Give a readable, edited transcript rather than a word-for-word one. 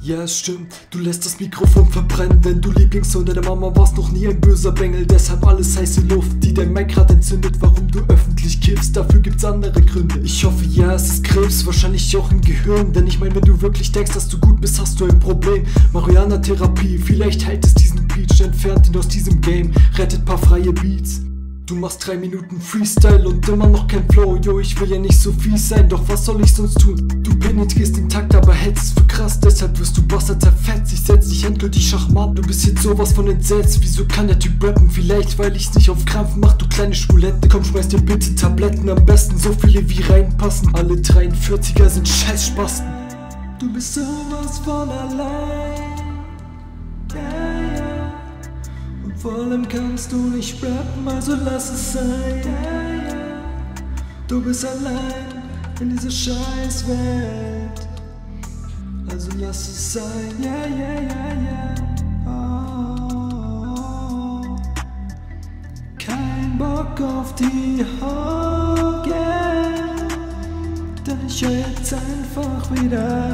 Ja, es stimmt, du lässt das Mikrofon verbrennen, denn du Lieblingssohn deiner Mama warst noch nie ein böser Bengel. Deshalb alles heiße Luft, die dein Mic grad entzündet. Warum du öffentlich kiffst, dafür gibt's andere Gründe. Ich hoffe, ja, es ist Krebs, wahrscheinlich auch im Gehirn. Denn ich mein, wenn du wirklich denkst, dass du gut bist, hast du ein Problem. Marihuana-Therapie, vielleicht heilt es diesen Peach. Entfernt ihn aus diesem Game, rettet paar freie Beats. Du machst 3 Minuten Freestyle und immer noch kein Flow. Yo, ich will ja nicht so fies sein, doch was soll ich sonst tun? Du penetrierst den Takt, aber hältst es für krass. Deshalb wirst du Bastard zerfetzt. Ich setz dich endgültig Schachmatt. Du bist jetzt sowas von entsetzt. Wieso kann der Typ rappen? Vielleicht, weil ich's nicht auf Krampf mach, du kleine Schwulette. Komm, schmeiß dir bitte Tabletten, am besten so viele wie reinpassen. Alle 43er sind scheiß Spasten. Du bist sowas von allein. Yeah, yeah. Vor allem kannst du nicht rappen, also lass es sein. Du bist allein in dieser scheiß Welt, also lass es sein. Yeah, yeah, yeah, yeah. Oh. Kein Bock auf die Hoge, denn ich hör jetzt einfach wieder